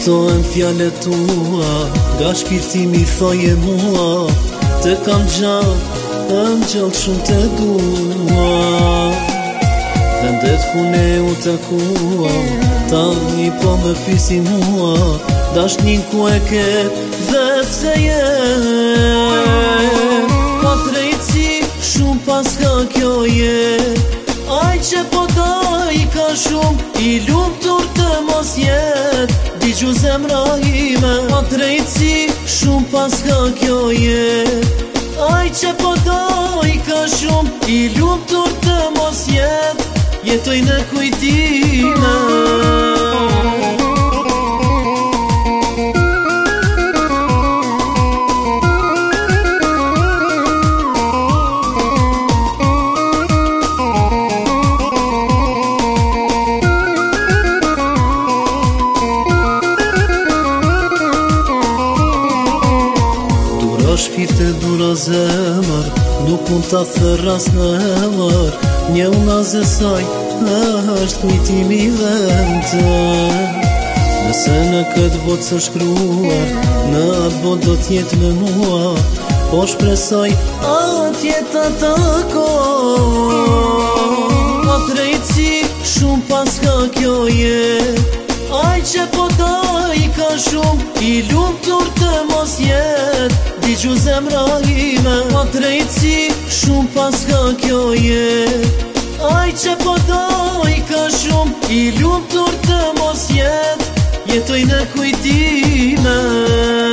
Kuptohen fjallet tua, nga shpirtimi thoje mua, të kam gjatë, gjallë shumë të dua. Vendet ku ne u takua, tani po më pysi mua, dashnin ku e ke dhe pse je. Pa drejtësi shumë pas ka kjo je, aj që po daj ka shumë, i lumtur të mos jet, digju zemra ime. Pa drejtësi shumë pas ka kjo je, aj që po daj ka shumë, i lumtur të mos jet, jetoj në kujtime. Shpirte dura zemër, nuk mund t'a thërras në emër, një unazë saj është kujtimi vente. Nëse në këtë botë së shkruar, në atë botë do t'jetë me mua, po shpresoj atje ta takoj. Pa drejtësi shumë pas ka kjo je, aj që po daj ka shumë, i lumtur të mos jet, digju zemra ime. Pa drejtësi shumë pas ka kjo je, aj që po daj ka shumë, i lumtur të mos jet, jetoj në kujtime.